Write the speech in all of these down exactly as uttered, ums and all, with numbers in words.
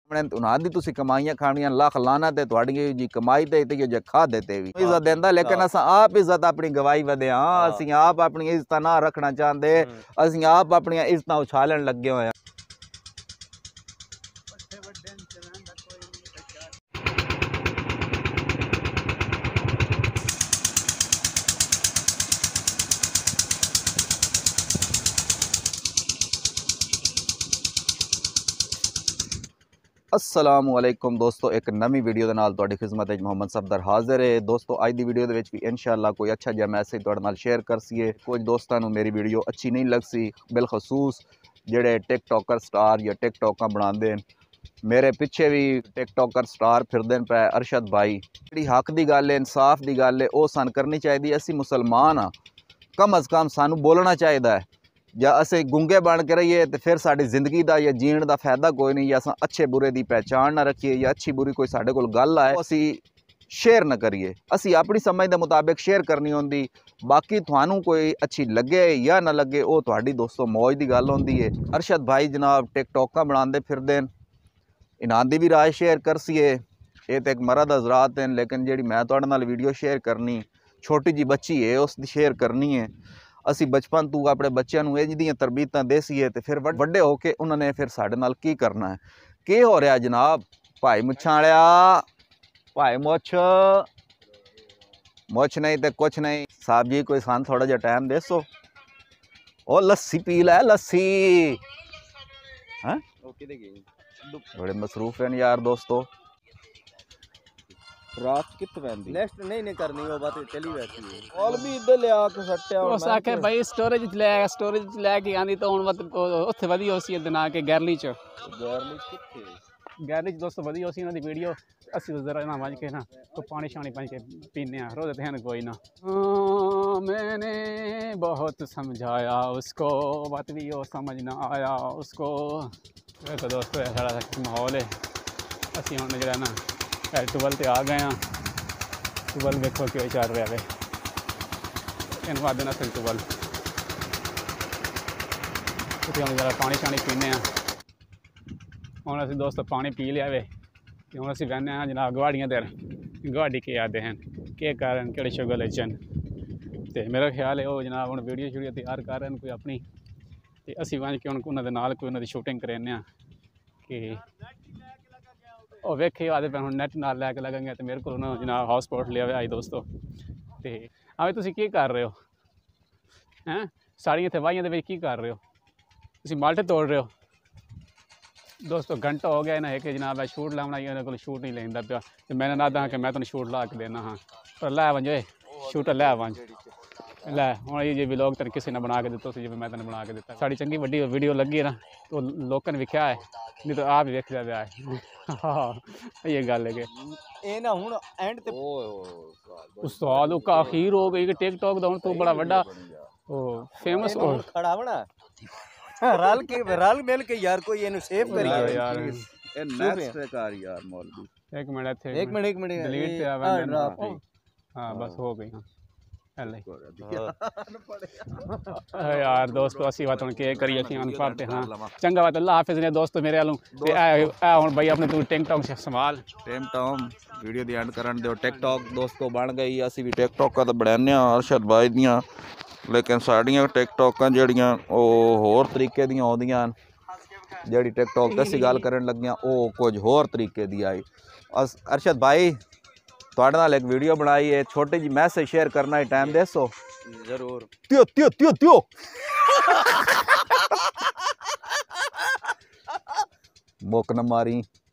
उन्हां दी तुसी कमाइयां खानियां लख लाना ते तुहाडी जी कमाई ते ते जे खा देते भी इज्जत देंदा लेकिन असां आप इज्जत अपनी गवाई वदे हां असीं आप अपनी इज्जत ना रखना चाहते असीं आप अपनी इज्जत उछालन लगे हुए। अस्सलाम वालेकुम दोस्तों, एक नवी वीडियो के नाल तुहाडी खिदमत विच मोहम्मद सफदर हाजिर है। दोस्तों अज दी वीडियो दे विच भी इंशाअल्लाह कोई अच्छा जिहा मैसेज तुहाडे नाल शेयर करसीए। कुछ दोस्तां नूं मेरी वीडियो अच्छी नहीं लगसी, बिलखसूस जिहड़े टिकटॉकर स्टार या टिकटॉकां बनांदे मेरे पिछे भी टिकटॉकर स्टार फिरदे पे अरशद भाई। जिहड़ी हक दी गल है, इंसाफ दी गल है, वो सन करनी चाहिए। असीं मुसलमान हाँ, कम अज़ कम सानू बोलना चाहिए है। या असें गुंगे बन के रहिए तो फिर साड़ी जिंदगी का या जीण का फायदा कोई नहीं। या अस अच्छे बुरे की पहचान ना रखिए या अच्छी बुरी कोई साढ़े कोल गल आए असी शेयर न करिए। असी अपनी समझ के मुताबिक शेयर करनी होंदी, बाकी थानू कोई अच्छी लगे या ना लगे वो तुहाडी दोस्तों मौज की गल होंदी है। अरशद भाई जनाब टिकटॉकां बनाते फिरदे इन्हां दी भी राय शेयर करसीए। ये तो एक मरद हजरात हैं, लेकिन जी मैं तुहाडे नाल वीडियो शेयर करनी छोटी जी बच्ची है उसकी शेयर करनी है। असी बचपन तू अपने बच्चों को इंज दी तरबीयतां देसीए तो फिर वड्डे होके उन्होंने फिर साढ़े नाल की करना है। की हो रहा जनाब भाई मुछां वालिया, भाई मुछ मुछ नहीं तो कुछ नहीं। साहब जी कोई सान थोड़ा जहा टाइम देसो। ओ लस्सी पी लै लस्सी। हैं बड़े मसरूफ हैं यार दोस्तों। रात कित पैंदी नेक्स्ट नहीं नहीं करनी वो बात चली बैठी है। कॉल भी इधर ले आके सट्टिया उस आखे भाई स्टोरेज च ले स्टोरेज च लेके आंदी तो हुण मत उत्थे वधी होसी दिन आके गैरली च गैरली किथे गैरली च दोस्तों वधी होसी उन्हां दी वीडियो। असी तो जरा ना वज के ना तो पानी शानी पी के पीने आ रोज ध्यान कोई ना। हाँ, मैंने बहुत समझाया उसको बात भी वो समझ ना आया उसको। देखो दोस्तों सारा माहौल है। असी हुण जरा ना टूबल ते आ गए हैं। टूबल देखो क्यों चल रहा है इन बाद ना फिर टूबल हम जरा पानी शानी पीने हूँ। असी दोस्तों पानी पी लिया वे तो हूँ असी बहने हाँ जनाब गुआड़ियाँ देर गुआड़ी के आते हैं के कारण कि शुगर चन तो मेरा ख्याल है वो जनाब हम वीडियो शूडियो तैयार कर रहे हैं कोई अपनी तो असी वज के उन्होंने नाल कोई उन्होंने शूटिंग करें कि वो वेखे आते पे हम नैट नाल लैके लगेंगे तो मेरे को जनाब हॉटस्पॉट लिया आई दोस्तों। तो हाँ तुम की कर रहे हो हैं साड़ियाँ इतने वाइयां के की कर रहे हो तुम माल्टे तोड़ रहे हो दोस्तों। घंटा हो गया इन्हें एक जनाब शूट लाना इन्होंने को शूट नहीं लेंदा पिया तो मैंने ना दा कि मैं तुम शूट ला के देना हाँ पर लै वंजे शूटर लै वंज लै हूँ ये व्लॉग तेन किसी ने बना के दिता जिवें मैं तेन बना के दिता। साड़ी चंगी वड्डी वीडियो लगी ना तो लोगों ने वेख्या है नहीं तो आप ही वेख लिया है। हाँ ये गल है कि ए ना हुण एंड ते उस्ताद का अखीर हो गई कि टिकटॉक दा हुण तो बड़ा बड़ा ओ फेमस हो खड़ा बना रल के रल मिल के यार कोई इनु सेव करिए यार ए नेक्स्ट कार यार मौलवी एक मिनट थे एक मिनट एक मिनट डिलीट पे आवे हां बस हो गई हां यार दोस्तों असी बात हुण के करिए असी अनपढ़ ते हां चंगा बात अल्लाह हाफिज ने दोस्तों मेरे वालों ते आ हुण भाई अपने तू टिकटॉक से संभाल टेम टॉम वीडियो दी एंड करन दियो। टिकटॉक दोस्तों बन गई असी भी टिकटॉक का तो बनाने अरशद भाई दियां लेकिन साड़ियां टिकटॉकां जड़ियां ओ होर तरीके दियां आउंदियां जड़ी टिकटॉक ते असी गल करन लगियां ओ कुछ होर तरीके दी आई। अरशद भाई तुहाडे नाल एक वीडियो बनाई है छोटी जी मैसेज शेयर करना है टाइम देसो जरूर। त्यो त्यो त्यो त्यो मुक न मारी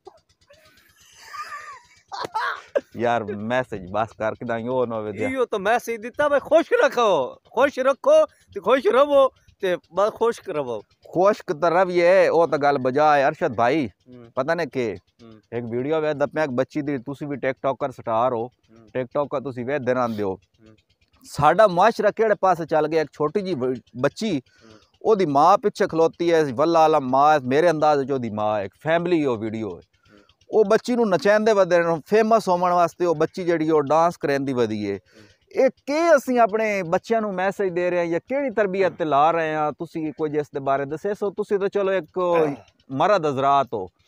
यार मैसेज बस करके दाई ओ ना वे यो तो मैसेज दिता भाई खुश रखो खुश रखो ते खुश रहो ते बस खुश रहो खुश तो रविए ओ तो गल बजाए। अरशद भाई पता नहीं के एक वीडियो वे दपे एक बच्ची दी तुसी भी टिकटॉकर स्टार हो टिकटॉक का तुसी वे दिन आंदे हो साडा मुआशरा केड़े पासे चल गया। एक छोटी जी बच्ची ओदी माँ पिछे खलोती है वल्ला आला माँ मेरे अंदाज च ओदी माँ एक फैमिली ओ वीडियो है वो बच्ची नूं नचांदे वदे फेमस होने वास्ते वो बच्ची जिहड़ी ओ डांस करेंदी वधी है। ये के असीं अपने बच्चों को मैसेज दे रहे हैं या केड़ी तरबियत ला रहे हैं तुसी कोई जिस दे बारे दसे सो तुसी तो चलो एक मरद हजरात हो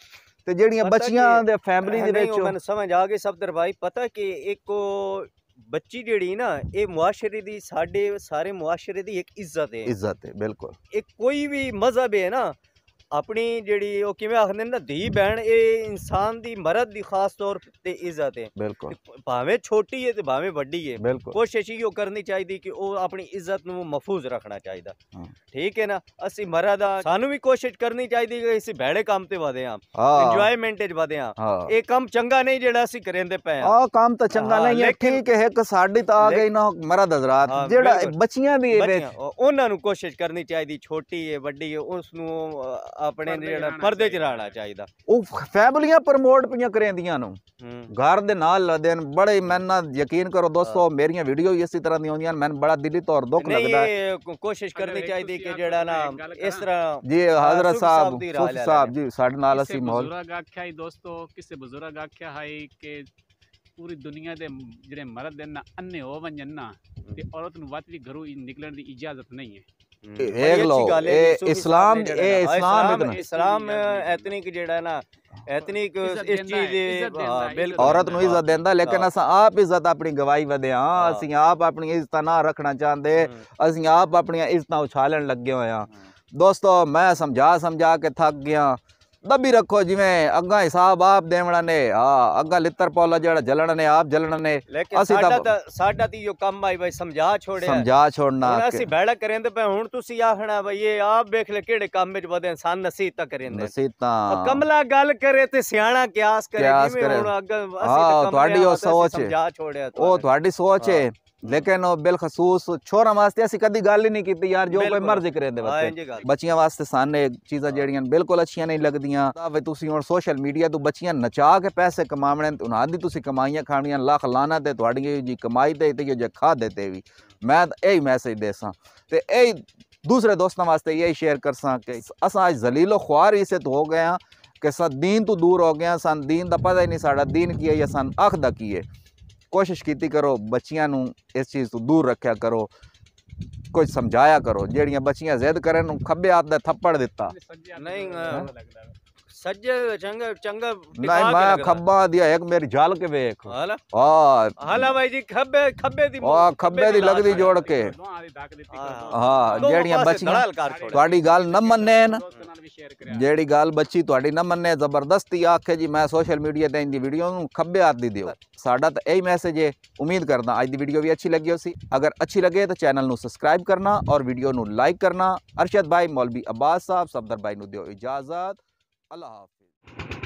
ਤੇ ਜਿਹੜੀਆਂ ਪਤਾ ਬੱਚੀਆਂ ਕਿ- ਦੇ ਫੈਮਿਲੀ ਦੇ ਨਹੀਂ, ਉਹ ਵਿੱਚ ਮੈਨੂੰ ਸਮਝ ਆ ਗਈ ਸਫਦਰ ਭਾਈ। ਪਤਾ ਕਿ ਇੱਕ ਉਹ ਬੱਚੀ ਜਿਹੜੀ ਨਾ ਇਹ ਮੁਆਸ਼ਰੇ ਦੀ ਸਾਡੇ ਸਾਰੇ ਮੁਆਸ਼ਰੇ ਦੀ ਇੱਕ ਇੱਜ਼ਤ ਹੈ। ਇੱਜ਼ਤ ਹੈ ਬਿਲकुल। ਇੱਕ ਕੋਈ ਵੀ ਮਜ਼ਹਬ ਹੈ ਨਾ ਆਪਣੀ ਜਿਹੜੀ ਉਹ ਕਿਵੇਂ ਆਖਦੇ ਨੇ ਨਾ ਧੀ ਭੈਣ ਇਹ ਇਨਸਾਨ ਦੀ ਮਰਦ ਦੀ ਖਾਸ ਤੌਰ ਤੇ ਇੱਜ਼ਤ ਹੈ। ਬਿਲकुल ਭਾਵੇਂ ਛੋਟੀ ਹੈ ਤੇ ਭਾਵੇਂ ਵੱਡੀ ਹੈ, ਬਿਲकुल। ਕੋਸ਼ਿਸ਼ ਇਹੋ ਕਰਨੀ ਚਾਹੀਦੀ ਕਿ ਉਹ ਆਪਣੀ ਇੱਜ਼ਤ ਨੂੰ ਮਹਿਫੂਜ਼ ਰੱਖਣਾ ਚਾਹੀਦਾ। ਹਾਂ। ਠੀਕ ਹੈ ਨਾ। ਅਸੀਂ ਮਰਦ ਆ, ਸਾਨੂੰ ਵੀ ਕੋਸ਼ਿਸ਼ ਕਰਨੀ ਚਾਹੀਦੀ ਕਿ ਅਸੀਂ ਭੈੜੇ ਕੰਮ ਤੇ ਵਧੇ ਆ, ਹਾਂ ਇੰਜੋਇਮੈਂਟ ਚ ਵਧੇ ਆ। ਹਾਂ ਇਹ ਕੰਮ ਚੰਗਾ ਨਹੀਂ ਜਿਹੜਾ ਅਸੀਂ ਕਰਿੰਦੇ ਪਏ ਆ। ਆ ਕੰਮ ਤਾਂ ਚੰਗਾ ਹਾਂ, ਨਹੀਂ ਹੈ। ਲੇਕਿਨ- ਠੀਕ ਹੈ ਇੱਕ ਸਾਡੀ ਤਾਂ ਆ ਗਈ ਨਾ ਮਰਦ ਹਜ਼ਰਾਤ ਹਾਂ, ਜਿਹੜਾ ਬਿਲकुल। ਬੱਚੀਆਂ ਦੀ ਇਹ ਬੱਚੀਆਂ, ਉਹ- ਉਹਨਾਂ ਨੂੰ ਕੋਸ਼ਿਸ਼ ਕਰਨੀ ਚਾਹੀਦੀ, ਛੋਟੀ ਹੈ ਵੱਡੀ ਹੈ, ਉਸ ਨੂੰ ਅ, ਆਪਣੇ ਪਰਦੇ ਚ ਜਿਹੜਾ ਰਹਿਣਾ ਪਰਦੇ ਚ ਚਾਹੀਦਾ। ਰਹਿਣਾ ਚਾਹੀਦਾ। ਉਹ ਫੈਮਲੀਆਂ ਪ੍ਰਮੋਟ ਪਈਆਂ ਕਰੇਂਦੀਆਂ ਨੂੰ ਹੂੰ। ਘਰ ਦੇ ਨਾਲ ਲੱਗਦੇ ਨੇ ਬੜੇ। ਮੈਨੂੰ ਨਾ ਯਕੀਨ ਕਰੋ ਦੋਸਤੋ ਮੇਰੀਆਂ ਵੀਡੀਓ ਵੀ ਇਸੇ ਤਰ੍ਹਾਂ ਦੀਆਂ ਹੁੰਦੀਆਂ ਨੇ, ਮੈਨੂੰ ਬੜਾ ਦਿਲੀ ਤੌਰ ਦੁੱਖ ਨਹੀਂ ਲੱਗਦਾ ਹੈ। ਇਹ ਕੋ- ਕੋਸ਼ਿਸ਼ ਕਰਨੀ ਅਗਰ ਇੱਕ ਚਾਹੀਦੀ ਤੁਸੀਂ ਕਿ ਆਪ ਜਿਹੜਾ ਨਾ ਇੱਕ ਗੱਲ ਇਸ ਕਰਾਂ। ਤਰ੍ਹਾਂ ਜੀ ਹਜ਼रत ਸੁਖ ਸਾਹਿਬ ਸਾਹਿਬ ਦੀ ਰਾਹ ਸੁਖ ਲੈ ਸਾਹਿਬ ਲੈਣੀ। ਜੀ ਸਾਡੇ ਨਾਲ ਕਿਸੇ ਅਸੀਂ ਮਾਹੌਲ ਬਜ਼ੁਰਗ ਆਖਿਆ ਹੀ ਦੋਸਤੋ, ਕਿਸੇ ਬਜ਼ੁਰਗ ਆਖਿਆ ਹੈ ਕਿ ਪੂਰੀ ਦੁਨੀਆ ਦੇ ਜਿਹੜੇ ਮਰਦ ਹਨ ਨਾ ਅੰਨੇ ਹੋ ਵੰਜਨ ਨਾ ਤੇ ਔਰਤ ਨੂੰ ਵੱਧ ਵੀ ਘਰੋਂ ਨਿਕਲਣ ਦੀ ਇਜਾਜ਼ਤ ਨਹੀਂ ਹੈ। ਇਹ ਬੜੀ ਅੱਛੀ ਲਓ, ਗੱਲ ਹੈ ਇਹ ਜੀ, ਸੂਫੀ ਇਸਲਾਮ- ਸਾਹਿਬ ਨੇ ਜਿਹੜਾ ਇਹ ਨਾ, ਇਸਲਾਮ ਇਸਲਾਮ ਇਤਨਾ- ਇਸਲਾਮ ਐਤਨਿਕ ਜਿਹੜਾ ਨਾ ਐਤਨਿਕ ਇੱਜ਼ਤ ਇਸ ਦਿੰਦਾ ਚੀਜ਼ ਹੈ, ਦੇ ਇੱਜ਼ਤ ਦਿੰਦਾ ਹਾਂ ਹੈ, ਬਿਲਕੁਲ ਔਰਤ ਨੂੰ ਇੱਜ਼ਤ ਦਿੰਦਾ, ਲੇਕਿਨ ਹਾਂ। ਅਸਾਂ ਆਪ ਇੱਜ਼ਤ ਆਪਣੀ ਗਵਾਈ ਵਧੇ ਹਾਂ। ਹਾਂ। ਅਸੀਂ ਆਪ ਆਪਣੀ ਇੱਜ਼ਤ ਨਾ ਰੱਖਣਾ ਚਾਹੁੰਦੇ, ਹੂੰ। ਅਸੀਂ ਆਪ ਆਪਣੀਆਂ ਇੱਜ਼ਤਾਂ ਉਛਾਲਣ ਲੱਗੇ ਹੋਏ ਹਾਂ। ਦੋਸਤੋ ਮੈਂ ਸਮਝਾ ਸਮਝਾ ਕੇ ਥੱਕ ਗਿਆ। दबी रखो जिवें अग्गा हिसाब आप देवना ने। हाँ अग्गा लित्र पौला जेड़ा जलना ने आप जलना ने। लेकिन ਅਸੀਂ साडा ਤਾਂ ਤਾਂ ਸਾਡਾ ती यो ਕੰਮ ਆਈ ਬਈ ਸਮਝਾ ਛੋੜਿਆ समझा छोड़ना ਹੁਣ कि ਅਸੀਂ ਬੈੜਾ ਕਰਿੰਦੇ ਪਏ ਹੁਣ ਤੁਸੀਂ ਆਖਣਾ ਬਈ ਇਹ ਆਪ ਵੇਖ ਲੈ ਕਿਹੜੇ ਕੰਮ ਵਿੱਚ ਵਧੇ ਇਨਸਾਨ ਨਸੀਹਤਾਂ ਕਰਿੰਦੇ नसीहतां ਕਮਲਾ ਗੱਲ ਕਰੇ ਤੇ ਸਿਆਣਾ ਕਿਆਸ ਕਰੇ ਕਿਆਸ ਜਿਵੇਂ ਕਰੇ। ਹੁਣ ਅੱਗੇ ਅਸੀਂ ਹਾਂ, ਤਾਂ ਕੰਮ ਤੁਹਾਡੀ ਲਿਆ ਉਹ ਤਾਂ ਅਸੀਂ ਸੋਚ ਹੈ। ਸਮਝਾ ਛੋੜਿਆ ਉਹ ਤੁਹਾਡੀ ਸੋਚ ਹੈ, ਹਾਂ। लेकिन ਉਹ ਬਿਲਖਸੂਸ ਛੋਰਾਂ ਵਾਸਤੇ ਅਸੀਂ ਕਦੀ ਗੱਲ ਹੀ ਨਹੀਂ ਕੀਤੀ ਯਾਰ, ਜੋ ਕੋਈ ਬਿਲਕੁਲ। ਮਰਜ਼ੀ ਕਰੇ ਦੇ ਹਾਂ, ਵਾਸਤੇ। ਇੰਝ ਗੱਲ। ਬੱਚੀਆਂ ਵਾਸਤੇ ਸਾਨੇ ਚੀਜ਼ਾਂ ਜਿਹੜੀਆਂ ਬਿਲਕੁਲ ਅੱਛੀਆਂ ਨਹੀਂ ਲੱਗਦੀਆਂ। ਤਾਂ ਵੀ ਤੁਸੀਂ ਹੁਣ ਸੋਸ਼ਲ ਮੀਡੀਆ ਤੋਂ ਬੱਚੀਆਂ ਨਚਾ ਕੇ ਪੈਸੇ ਕਮਾਉਣੇ ਤੇ ਉਹਨਾਂ ਦੀ ਤੁਸੀਂ ਕਮਾਈਆਂ ਖਾਣੀਆਂ, ਲੱਖ ਲਾਣਾ ਤੇ ਤੁਹਾਡੀ ਜੀ ਕਮਾਈ ਤੇ ਤੇ ਜੇ ਖਾ ਦੇਤੇ ਵੀ। ਮੈਂ ਤਾਂ ਇਹੀ ਮੈਸੇਜ ਦੇਸਾਂ ਤੇ ਇਹ दूसरे दोस्तों वास्ते यही शेयर कर सा कि असा अज जलीलो ख्वार इसे तो हो गए हैं कि सा दीन तो दूर हो गए, सन दीन का पता ही नहीं साड़ा दीन की है या सन अख दा की है। कोशिश की करो बच्चियां नू इस चीज़ तो दूर रखा करो, कुछ समझाया करो। जेड़ियां बच्चियां जिद करन खब्बे हाथ दा थप्पड़ दिता नहीं सज्जे चंगा चंगा नहीं, मैं खब्बा दिया एक मेरी जाल के वेख। हाला हां हाला भाई जी खब्बे खब्बे दी आ खब्बे दी लगदी जोड़ के। हाँ जेड़ियां बच्चियां ਤੁਹਾਡੀ ਗੱਲ ਨਾ ਮੰਨਣ, ਜਿਹੜੀ ਗੱਲ ਬੱਚੀ ਤੁਹਾਡੀ ਨਾ ਮੰਨੇ ਜ਼ਬਰਦਸਤੀ ਆਖੇ ਜੀ ਮੈਂ ਸੋਸ਼ਲ ਮੀਡੀਆ ਤੇ ਇੰਦੀ ਵੀਡੀਓ ਨੂੰ ਖੱਬੇ ਹੱਥ ਦੀ ਦਿਓ। ਸਾਡਾ ਤਾਂ ਇਹੀ ਮੈਸੇਜ ਹੈ। ਉਮੀਦ ਕਰਦਾ ਅੱਜ ਦੀ ਵੀਡੀਓ ਵੀ ਅੱਛੀ ਲੱਗੀ ਹੋਸੀ। ਅਗਰ ਅੱਛੀ ਲੱਗੇ ਤਾਂ ਚੈਨਲ ਨੂੰ ਸਬਸਕ੍ਰਾਈਬ ਕਰਨਾ ਔਰ ਵੀਡੀਓ ਨੂੰ ਲਾਈਕ ਕਰਨਾ। ਅਰਸ਼ਦ ਭਾਈ, ਮੌਲਵੀ ਅब्बास साहब, सफदर भाई ਨੂੰ ਦਿਓ ਇਜਾਜ਼ਤ। अल्लाह हाफिज।